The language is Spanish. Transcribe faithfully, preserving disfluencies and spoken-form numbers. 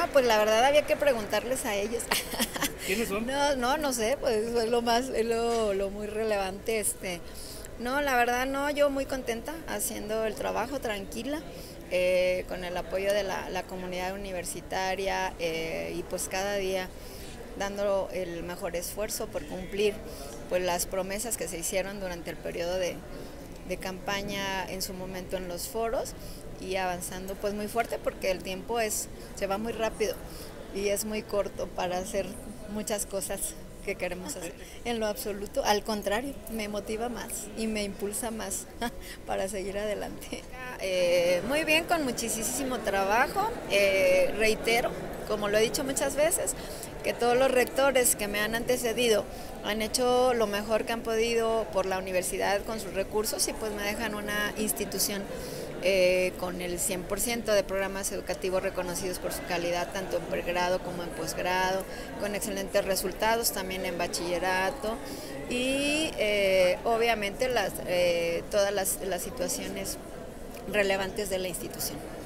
pues la verdad había que preguntarles a ellos. ¿Quiénes son? No, no, no sé, pues es lo más, es lo, lo muy relevante. Este, no, la verdad no, yo muy contenta haciendo el trabajo, tranquila, eh, con el apoyo de la, la comunidad universitaria eh, y pues cada día dando el mejor esfuerzo por cumplir pues las promesas que se hicieron durante el periodo de, de campaña en su momento en los foros y avanzando pues muy fuerte porque el tiempo es se va muy rápido y es muy corto para hacer muchas cosas que queremos hacer. En lo absoluto, al contrario, me motiva más y me impulsa más para seguir adelante. Eh, muy bien, con muchísimo trabajo, eh, reitero, como lo he dicho muchas veces, que todos los rectores que me han antecedido han hecho lo mejor que han podido por la universidad con sus recursos y pues me dejan una institución Eh, con el cien por ciento de programas educativos reconocidos por su calidad, tanto en pregrado como en posgrado, con excelentes resultados también en bachillerato y eh, obviamente las, eh, todas las, las situaciones relevantes de la institución.